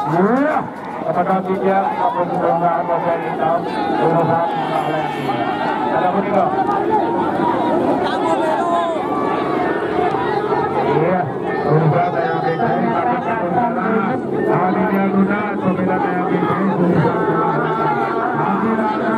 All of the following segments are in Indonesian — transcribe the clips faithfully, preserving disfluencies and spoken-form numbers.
Iya, kepada tiga aku sudah nggak ada hitam, urusan lagi. Ada begitu. Iya, urusan yang beda ini kami kebetulan. Hari dia guna pemilihan yang beda ini. Nanti ada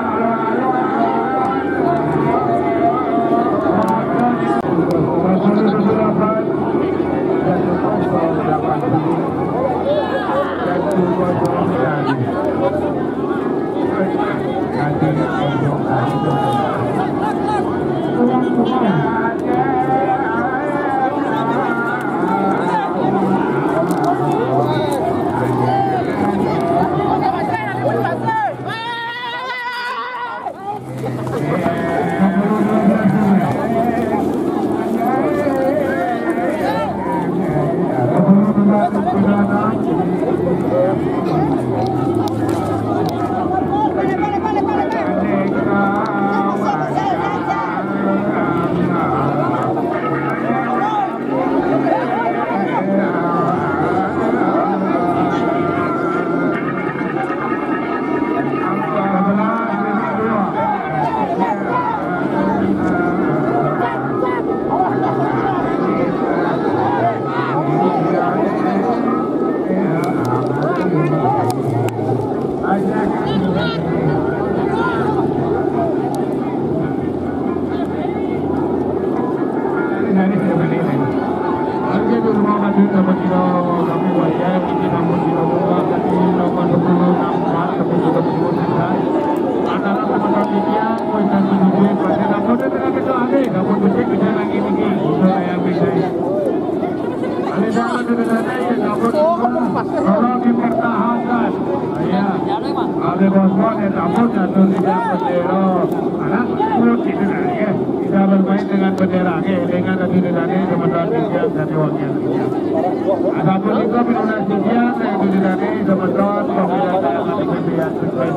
kalau dipertahankan, ya, ada bos-bos yang takut jatuh tidak bendera, anak mulut itu ya, tidak bermain dengan bendera, dengan tadi tadi sementara tiga dari wakil. Adapun itu pilihan tiga dari tadi sementara pemilihan yang ada pemilihan sesuai.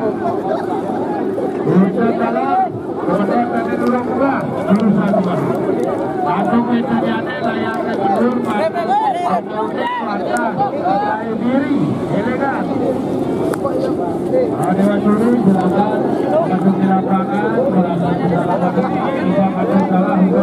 Urusan dalam, sementara tadi dulu dua, urusan dua. Satu pencariannya layak kedua pada percaya diri, elegan. Dewan Juri silakan masuk di lapangan, merasa tidak dapat tidak ada salah hingga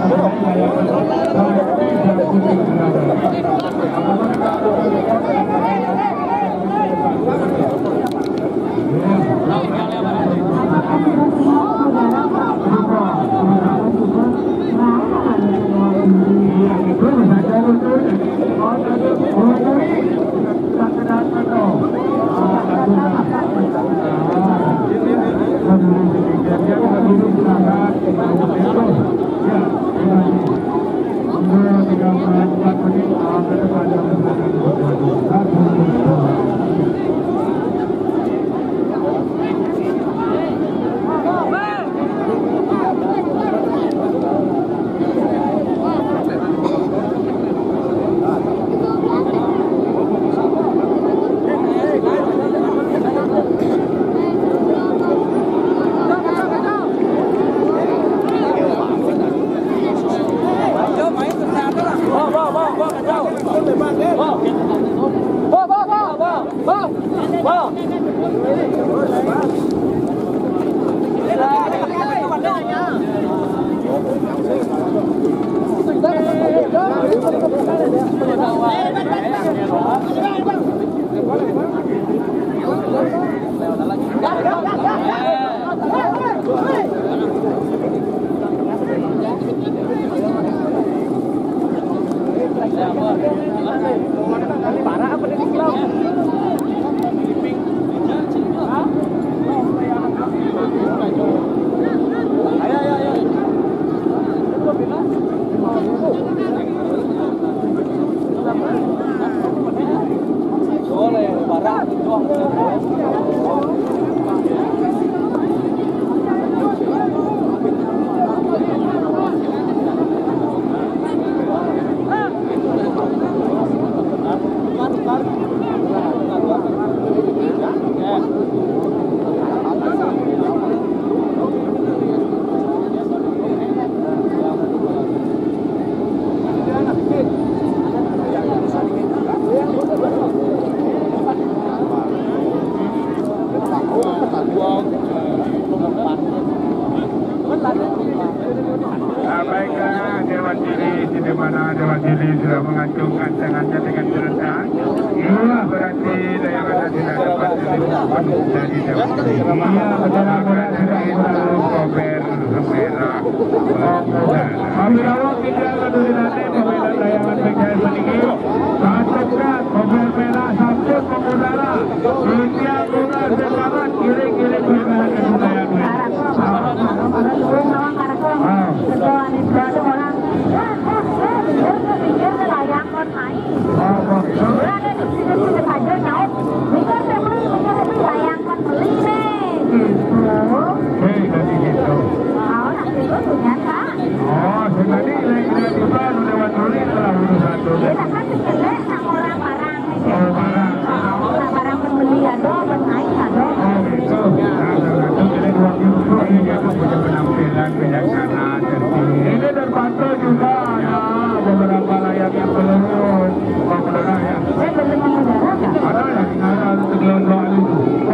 parah apa nih kalau ayo ayo ayo boleh parah mana Dewan Jeli sudah mengacungkan tangannya dengan serentak. Iya, berarti layangan tidak dapat diliput dari Dewan Jeli. Iya, bendera merah sudah itu kober merah. Kami awak tidak peduli nanti pembelian layangan P K S meninggi. Satukan kober merah sambut mengudara. Dunia bunga semangat kiri-kiri bergerak ke budaya merah. Ini terpantau juga ada beberapa layak yang belum mengudara ya. Ada yang ada segelas soal itu.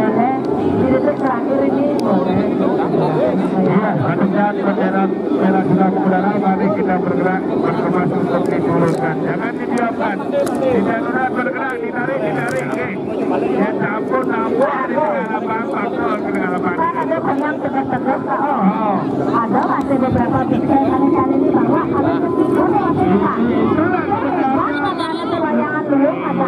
Ya, sejak bendera merah sudah mengudara, mari kita bergerak berkemas untuk diturunkan. Jangan didiamkan. Tidak benar bergerak, ditarik, ditarik. Ya, campur, campur di tengah lapangan, faktor ke tengah lapangan. Ada banyak tegas-tegas Pak. Oh. Ada masih beberapa titik kali-kali ini bahwa ada meskipun masih Pak. Layangan dulu ada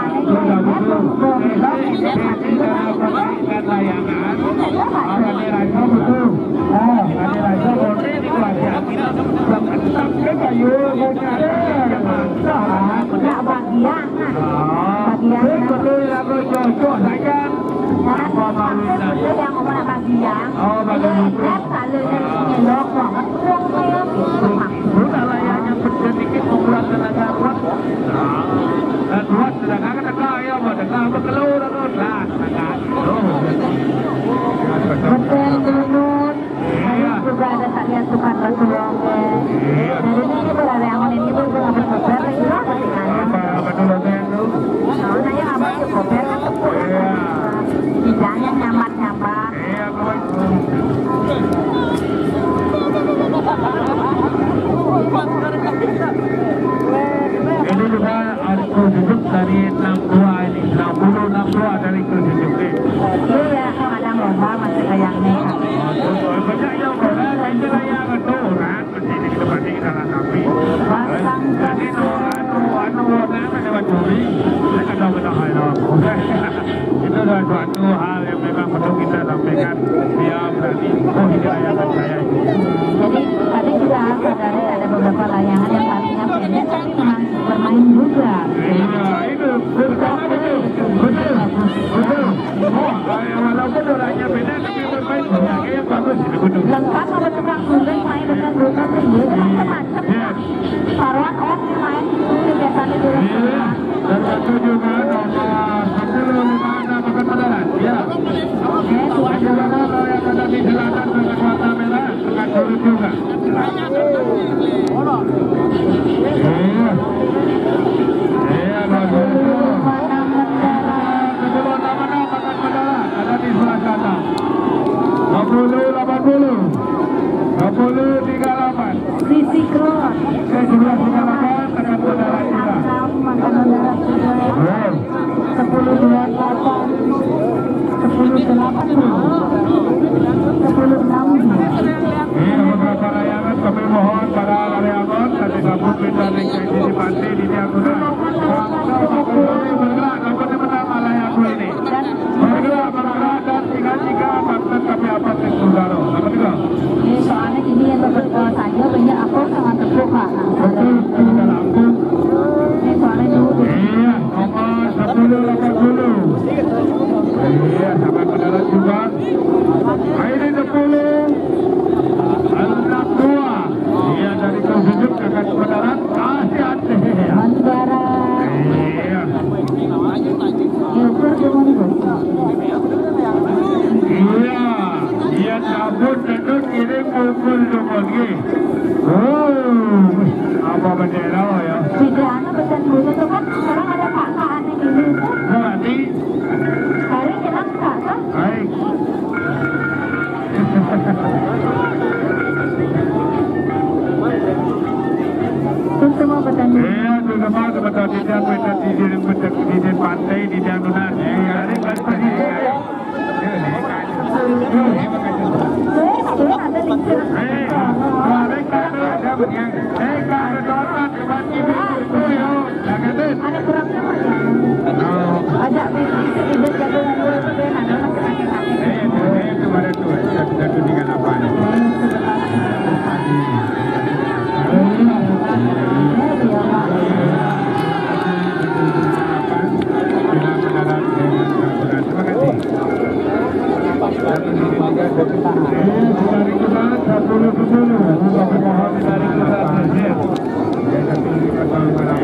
layangan. Ada raja betul. Oh, ada raja boleh di kelas kita. Sampai kayu punya. Enggak bagian. Bagian betul lagu cocok saya. Apa maksudnya? Yang ngomong bagian. Oh, bagian. Kalau dari elok banget uang saya itu Sudah layaknya sedikit menguras tenaga kuat. Dan kuat sedangkan tenaga ya, tenaga berkelur terus lah tenaga. betul turun. Juga ada kalian suka tertulung. Dari ini berada yang ini pun juga berkoper lagi lah ketinggalan. Betul betul. Soalnya yang abang itu koper kan tepuk. Tidaknya nyambat-nyambat. Iya kawan. Ini juga aku hidup dari enam dua ini, enam puluh enam dua dari aku hidup ini. Iya, kadang lomba masih kayak ini. Banyak yang orang itu layangan tu orang, ini kita pasti kita lah kami. Jadi tu anu anu orang ada bacuri, saya kata betul hal itu adalah suatu hal yang memang perlu kita sampaikan biar berani oh ini layangan saya. Jadi tadi juga sadari ada beberapa layangan yang tadinya pendek tapi memang bermain juga. Iya, itu bersama betul, betul, betul. Oh, walaupun orangnya beda tapi bermain sebagai yang bagus itu betul. Lengkap sama tukang guling main dengan guling tinggi, macam-macam. Taruhan on main kegiatan itu. Iya, dan satu juga nomor sepuluh lima enam Pekan Padaran. Ya. Oke, tuan Bagaimana kalau yang ada di selatan dengan warna merah akan turun juga. Iya. Iya, bagus. Sebelum nama-nama Pekan Padaran ada di sebelah sana. dua puluh delapan puluh. dua puluh tiga delapan. Sisi Cross. Ke sebelah tiga delapan Pekan Padaran juga. Sepuluh dua delapan. Sepuluh delapan. Sepuluh enam. Ini beberapa layangan kami mohon para layangan kami gabung kita dengan antisipasi di dia guna. Bergerak, dapat menambah layangan ini. Bergerak, bergerak dan tiga-tiga faktor kami apa saudara. Apa juga? Ini soalnya ini yang berkuasa saja banyak aku sangat terbuka. Betul, sudah langsung. Ini soalnya dulu. Iya, nomor sepuluh delapan puluh. Iya, sampai mendarat juga. Ini sepuluh. Anak dua. Iya, dari Konsumjuk akan mendarat. Hati-hati. Bandara. Iya. Ilfur Demongo. Iya. Iya, cabut duduk ini pukul lagi. Oh, apa bendera ya? Tidak ada pesan dulu itu kan sekarang ada kakak aneh ini. Berarti. Hari jelas kakak. Baik. Itu semua pesan dulu. Iya, itu sama sebentar tidak benar di sini benar di sini pantai di Janunan. Iya, ini kan tadi. Terima kasih.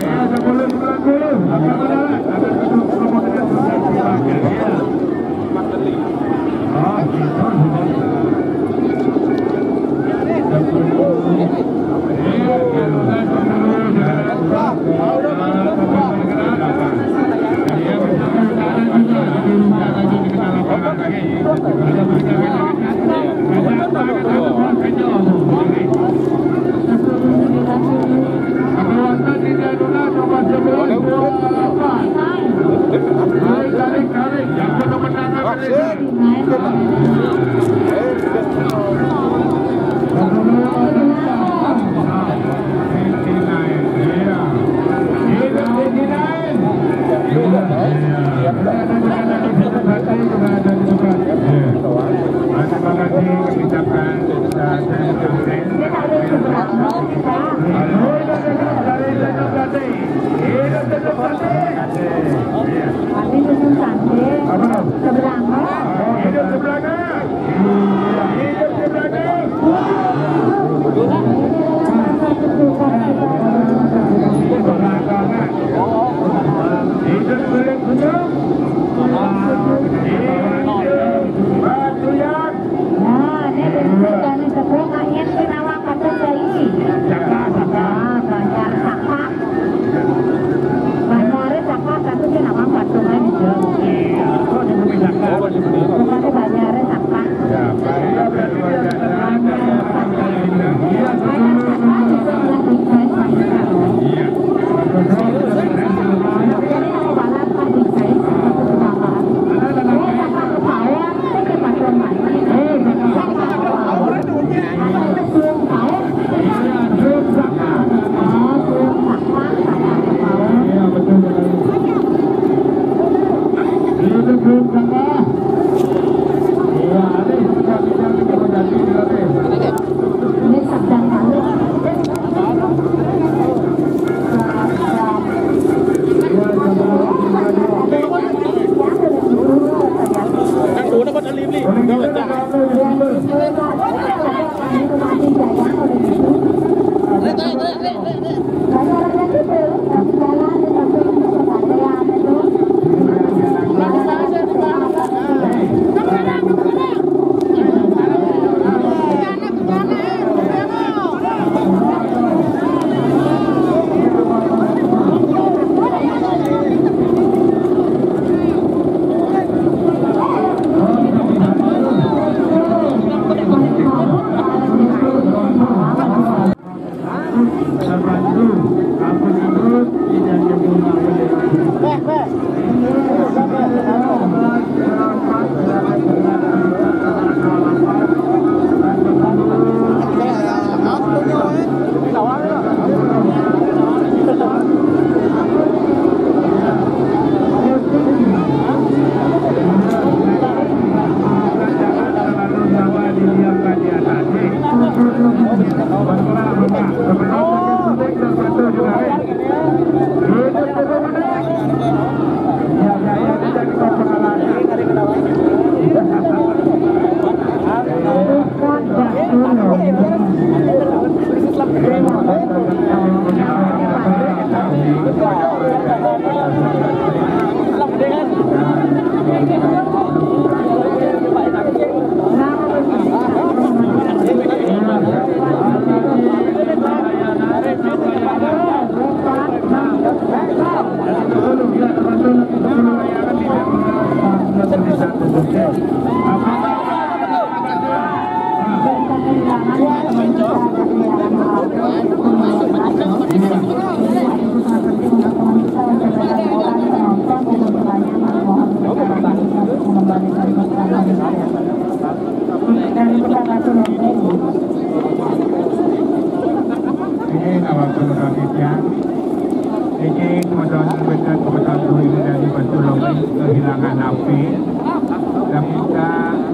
Jadi kemudian benar kemudian boleh dari pertolongan kehilangan api dan minta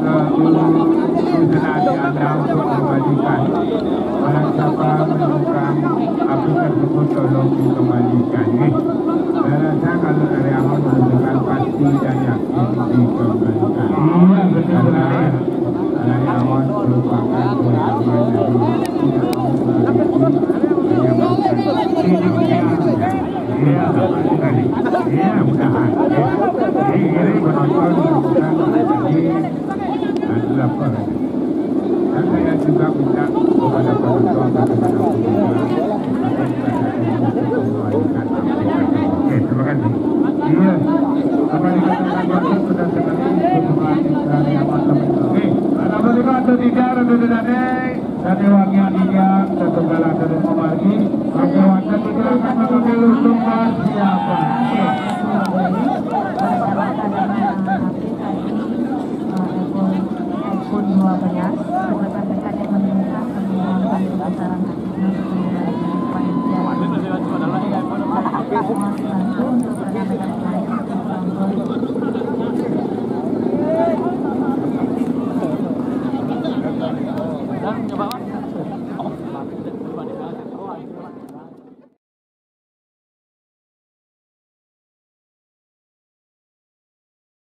usaha anda untuk mengembalikan barang siapa menemukan api tersebut tolong dikembalikan. Saya rasa kalau dari awal menunjukkan pasti dan yakin dikembalikan. Iya betul benar. Dari awal merupakan kewajiban dari tidak mau menjadi iya, sekali. Iya, mudahan. Jadi ini penonton bukan menjadi lapar. Dan saya juga minta kepada penonton dan kepada pemirsa Oke, terima kasih. Iya, apa dikatakan waktu sudah sekali kembali dari amat teman-teman. Oke, ada berikut atau tidak ada dari dari wakil dia setunggal dari pemargi wakil wakil tidak akan mengambil sumber siapa. Pun dua belas rekan-rekan yang menemukan penyelenggaraan kebesaran hati untuk panitia wanita